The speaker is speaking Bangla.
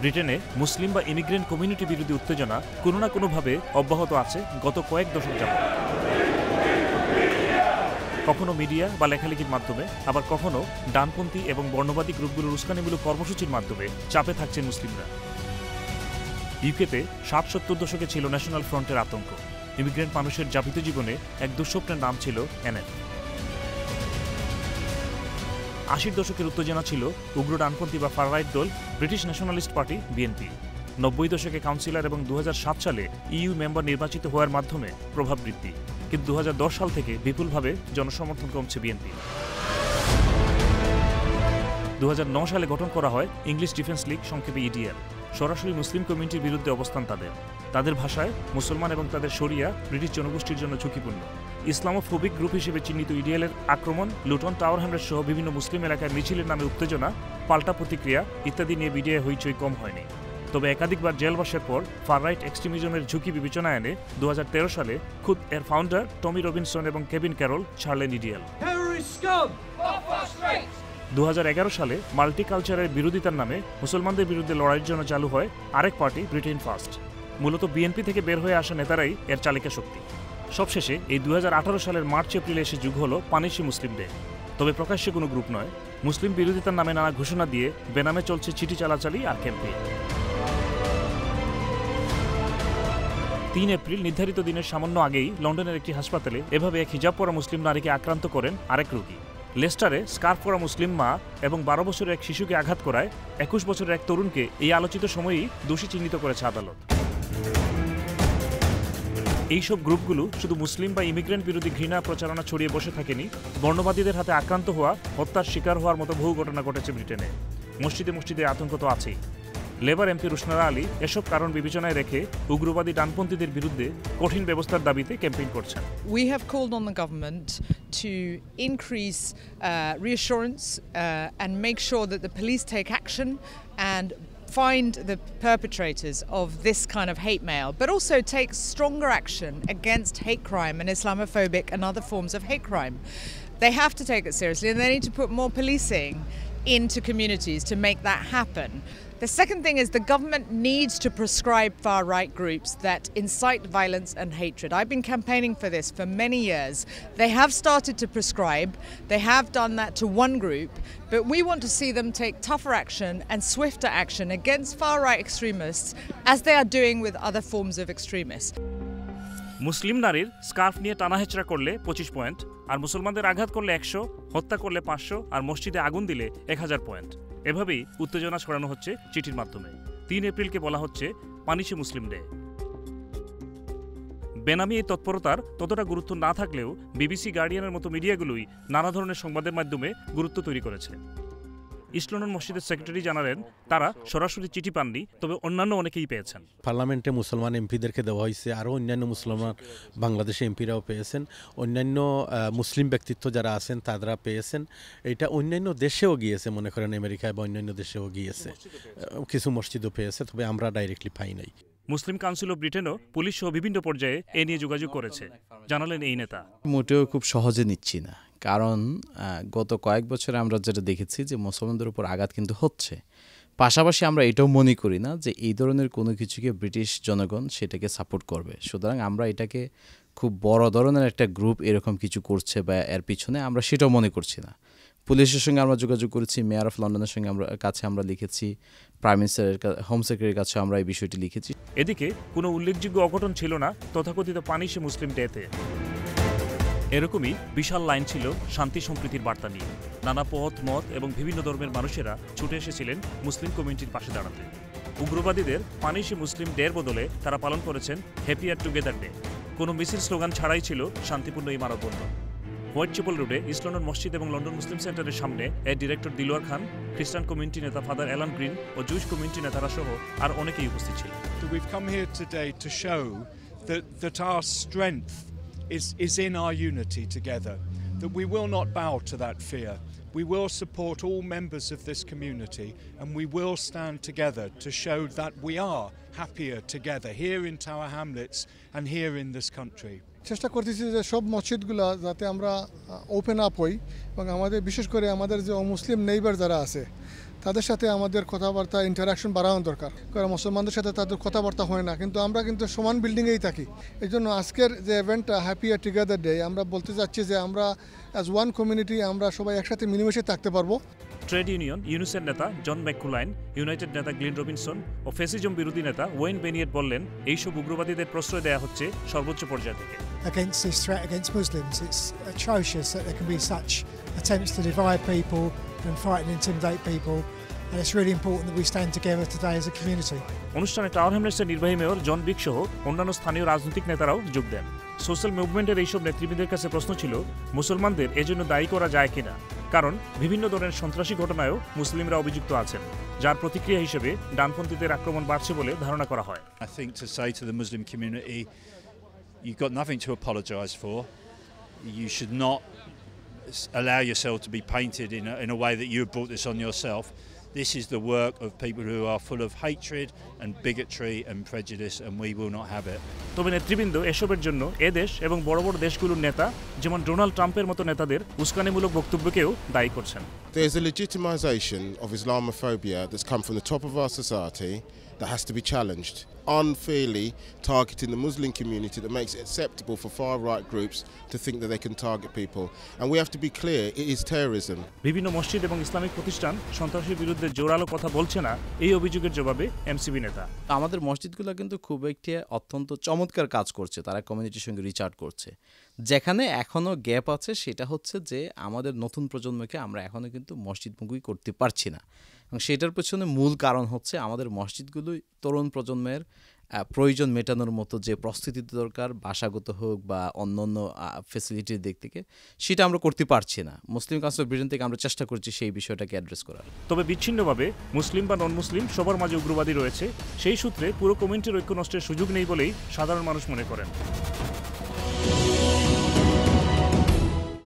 ব্রিটেনে মুসলিম বা ইমিগ্রেন্ট কমিউনিটি বিরোধী উত্তেজনা কোনো না কোনোভাবে অব্যাহত আছে গত কয়েক দশক যাবত। কখনো মিডিয়া বা লেখালেখির মাধ্যমে, আবার কখনো ডানপন্থী এবং বর্ণবাদী গ্রুপগুলোর উস্কানিমূলক কর্মসূচির মাধ্যমে চাপে থাকছেন মুসলিমরা। ইউকেতে 60-70 দশকে ছিল ন্যাশনাল ফ্রন্টের আতঙ্ক। ইমিগ্রেন্ট মানুষের যাপিত জীবনে এক দুঃস্বপ্নের নাম ছিল এনএফ। 80-র দশকের উত্তেজনা ছিল উগ্র ডানপন্থী বা ফার রাইট দল ব্রিটিশ ন্যাশনালিস্ট পার্টি বিএনপি। 90 দশকে কাউন্সিলর এবং 2007 সালে ইইউ মেম্বার নির্বাচিত হওয়ার মাধ্যমে প্রভাব বৃদ্ধি, কিন্তু 2010 সাল থেকে বিপুলভাবে জনসমর্থন কমছে বিএনপি। 2009 সালে গঠন করা হয় ইংলিশ ডিফেন্স লীগ, সংক্ষেপে ইডিএল। সরাসরি মুসলিম কমিউনিটির বিরুদ্ধে অবস্থান তাদের ভাষায় মুসলমান এবং তাদের শরিয়া ব্রিটিশ জনগোষ্ঠীর জন্য ঝুঁকিপূর্ণ। ইসলামোফোবিক গ্রুপ হিসেবে চিহ্নিত ইডিএলের আক্রমণ, লুটন, টাওয়ার হ্যামলেট সহ বিভিন্ন মুসলিম এলাকায় মিছিলের নামে উত্তেজনা, পাল্টা প্রতিক্রিয়া ইত্যাদি নিয়ে মিডিয়ায় হইচই কম হয়নি। তবে একাধিকবার জেলবাসের পর ফার রাইট এক্সট্রিমিজমের ঝুঁকি বিবেচনায় এনে 2013 সালে খুদ এর ফাউন্ডার টমি রবিনসন এবং কেভিন ক্যারল ছাড়লেন ইডিএল। 2011 সালে মাল্টিকালচারের বিরোধিতার নামে মুসলমানদের বিরুদ্ধে লড়াইয়ের জন্য চালু হয় আরেক পার্টি, ব্রিটেন ফার্স্ট। মূলত বিএনপি থেকে বের হয়ে আসা নেতারাই এর চালিকা শক্তি। সবশেষে এই 2018 সালের মার্চ-এপ্রিলে এসে যুগ হলো পানিশি মুসলিম ডে। তবে প্রকাশ্যে কোনো গ্রুপ নয়, মুসলিম বিরোধিতার নামে নানা ঘোষণা দিয়ে বেনামে চলছে চিঠি চালাচালি আর ক্যাম্পেইন। 3 এপ্রিল নির্ধারিত দিনের সামান্য আগেই লন্ডনের একটি হাসপাতালে এভাবে এক হিজাব পরা মুসলিম নারীকে আক্রান্ত করেন আরেক রোগী। লেস্টারে স্কার্ফ পরা মুসলিম মা এবং 12 বছরের এক শিশুকে আঘাত করায় 21 বছরের এক তরুণকে এই আলোচিত সময়েই দোষী চিহ্নিত করেছে আদালত। এইসব গ্রুপগুলো শুধু মুসলিম বা ইমিগ্রেন্ট বিরোধী ঘৃণা প্রচারণা ছড়িয়ে বসে থাকেনি, বর্ণবাদীদের হাতে আক্রান্ত হওয়া, হত্যার শিকার হওয়ার মতো বহু ঘটনা ঘটেছে ব্রিটেনে। মসজিদে মসজিদে আতঙ্ক তো আছেই। লেবার এমপি রুশনারা আলী এসব কারণ বিবেচনায় রেখে উগ্রবাদী ডানপন্থীদের বিরুদ্ধে কঠিন ব্যবস্থার দাবিতে ক্যাম্পেইন করছেন। We have called on the government to increase reassurance and make sure that the police take action and find the perpetrators of this kind of hate mail, but also take stronger action against hate crime and Islamophobic and other forms of hate crime. They have to take it seriously, and they need to put more policing into communities to make that happen. The second thing is the government needs to prescribe far-right groups that incite violence and hatred. I've been campaigning for this for many years. They have started to prescribe. They have done that to one group, but we want to see them take tougher action and swifter action against far-right extremists as they are doing with other forms of extremists. মুসলিম নারীর স্কার্ফ নিয়ে টানাহেচড়া করলে 25 পয়েন্ট, আর মুসলমানদের আঘাত করলে 100, হত্যা করলে 500, আর মসজিদে আগুন দিলে 1000 পয়েন্ট। এভাবেই উত্তেজনা ছড়ানো হচ্ছে চিঠির মাধ্যমে। 3 এপ্রিলকে বলা হচ্ছে পানিশি মুসলিম ডে। বেনামি এই তৎপরতার ততটা গুরুত্ব না থাকলেও বিবিসি, গার্ডিয়ানের মতো মিডিয়াগুলোই নানা ধরনের সংবাদের মাধ্যমে গুরুত্ব তৈরি করেছে। ইস্ট লন্ডন মসজিদের সেক্রেটারি জানালেন তারা সরাসরি চিঠি পাননি, তবে অন্যান্য অনেকেই পেয়েছেন। পার্লামেন্টে মুসলমান এমপিদেরকে দেওয়া হয়েছে, আরও অন্যান্য মুসলমান বাংলাদেশে এমপিরাও পেয়েছেন, অন্যান্য মুসলিম ব্যক্তিত্ব যারা আছেন তারা পেয়েছেন। এটা অন্যান্য দেশেও গিয়েছে, মনে করেন আমেরিকায় বা অন্যান্য দেশেও গিয়েছে, কিছু মসজিদও পেয়েছে, তবে আমরা ডাইরেক্টলি পাই নাই। মুসলিম কাউন্সিল অব ব্রিটেনও পুলিশ সহ বিভিন্ন পর্যায়ে এ নিয়ে যোগাযোগ করেছে, জানালেন এই নেতা। মোটেও খুব সহজে নিচ্ছি না, কারণ গত কয়েক বছরে আমরা যেটা দেখেছি যে মুসলমানদের উপর আঘাত কিন্তু হচ্ছে। পাশাপাশি আমরা এটাও মনে করি না যে এই ধরনের কোনো কিছুকে ব্রিটিশ জনগণ সেটাকে সাপোর্ট করবে। সুতরাং আমরা এটাকে খুব বড় ধরনের একটা গ্রুপ এরকম কিছু করছে বা এর পিছনে আমরা সেটাও মনে করছি না। পুলিশের সঙ্গে আমরা যোগাযোগ করেছি, মেয়র অফ লন্ডনের সঙ্গে কাছে আমরা লিখেছি, প্রাইম মিনিস্টারের হোম সেক্রেটারির কাছে আমরা এই বিষয়টি লিখেছি। এদিকে কোনো উল্লেখযোগ্য অঘটন ছিল না তথাকথিত পানিশি মুসলিম ডেতে। এরকমই বিশাল লাইন ছিল শান্তি সম্প্রীতির বার্তা নিয়ে। নানা পথ, মত এবং বিভিন্ন ধর্মের মানুষেরা ছুটে এসেছিলেন মুসলিম কমিউনিটির পাশে দাঁড়াতে। উগ্রবাদীদের পানিশি মুসলিম ডের বদলে তারা পালন করেছেন হ্যাপিয়ার টুগেদার ডে। কোনো মিছিল স্লোগান ছাড়াই ছিল শান্তিপূর্ণ এই মানববন্ধন। হোয়াইট চ্যাপেল রোডে ইস্ট লন্ডন মসজিদ এবং লন্ডন মুসলিম সেন্টারের সামনে এর ডিরেক্টর দিলওয়ার খান, খ্রিস্টান কমিউনিটি নেতা ফাদার অ্যালান গ্রিন ও জুইশ কমিউনিটি নেতারা সহ আর অনেকেই উপস্থিত ছিলেন। We've come here today to show that our strength is in our unity together, that we will not bow to that fear. We will support all members of this community, and we will stand together to show that we are happier together here in Tower Hamlets and here in this country. চেষ্টা করতেছি যে সব মসজিদগুলো যাতে আমরা ওপেন আপ হই এবং আমাদের বিশেষ করে আমাদের যে মুসলিম নেইবার যারা আছে তাদের সাথে আমাদের কথাবার্তা ইন্টারাকশন বাড়ানো দরকার, কারণ মুসলমানদের সাথে তাদের কথাবার্তা হয় না, কিন্তু আমরা কিন্তু সমান বিল্ডিংয়েই থাকি। এই জন্য আজকের যে ইভেন্টটা হ্যাপি টুগেদার ডে, আমরা বলতে চাচ্ছি যে আমরা অ্যাজ ওয়ান কমিউনিটি আমরা সবাই একসাথে মিলেমিশে থাকতে পারবো। ট্রেড ইউনিয়ন ইউনিসের নেতা জন ম্যাকুলাইন, ইউনাইটেড নেতা গ্লিন রবিনসন ও ফ্যাসিজম বিরোধী নেতা ওয়েন বেনিয়েট বললেন, এইসব উগ্রবাদীদের প্রশ্রয় দেওয়া হচ্ছে সর্বোচ্চ পর্যায় থেকে। Against this threat against Muslims, it's atrocious that there can be such attempts to divide people and fight and intimidate people, and it's really important that we stand together today as a community. অনুষ্ঠানে টাওয়ার হ্যামলেটসের নির্বাহী মেয়র জন বিগ সহ অন্যান্য স্থানীয় রাজনৈতিক নেতারাও যোগ দেন। সোশ্যাল মুভমেন্টের এইসব নেতৃবৃন্দের কাছে প্রশ্ন ছিল, মুসলমানদের এজন্য দায়ী করা যায় কিনা, কারণ বিভিন্ন ধরনের সন্ত্রাসী ঘটনায়ও মুসলিমরা অভিযুক্ত আছেন, যার প্রতিক্রিয়া হিসেবে ডানপন্থীদের আক্রমণ বাড়ছে বলে ধারণা করা হয়। I think to say to the Muslim community, you've got nothing to apologise for. You should not allow yourself to be painted in a way that you brought this on yourself. This is the work of people who are full of hatred and bigotry and prejudice, and we will not have it. তবে নেতৃবৃন্দ এসবের জন্য এদেশ এবং বড় বড় দেশগুলোর নেতা যেমন ডোনাল্ড ট্রাম্পের মতো নেতাদের উস্কানিমূলক বক্তব্যকেও দায়ী করছেন। There's a legitimization of Islamophobia that's come from the top of our society that has to be challenged. Unfairly targeting the Muslim community that makes it acceptable for far-right groups to think that they can target people. And we have to be clear, it is terrorism. বিভিন্ন মসজিদ এবং ইসলামিক প্রতিষ্ঠান সন্ত্রাসের বিরুদ্ধে জোরালো কথা বলছে না, এই অভিযোগের জবাবে এমসিবি নেতা। আমাদের মসজিদগুলো কিন্তু খুব একটি অত্যন্ত চমৎকার কাজ করছে, তারা কমিউনিটির সঙ্গে রিচ আউট করছে। যেখানে এখনও গ্যাপ আছে সেটা হচ্ছে যে আমাদের নতুন প্রজন্মকে আমরা এখনও কিন্তু মসজিদমুখী করতে পারছি না, এবং সেটার পেছনে মূল কারণ হচ্ছে আমাদের মসজিদগুলো তরুণ প্রজন্মের প্রয়োজন মেটানোর মতো যে প্রস্তুতি দরকার, ভাষাগত হোক বা অন্যান্য ফ্যাসিলিটির দিক থেকে, সেটা আমরা করতে পারছি না। মুসলিম কাউন্সিল অফ ব্রিটেন থেকে আমরা চেষ্টা করছি সেই বিষয়টাকে অ্যাড্রেস করার। তবে বিচ্ছিন্নভাবে মুসলিম বা নন মুসলিম সবার মাঝে উগ্রবাদী রয়েছে, সেই সূত্রে পুরো কমিউনিটির ঐক্য নষ্টের সুযোগ নেই বলেই সাধারণ মানুষ মনে করেন।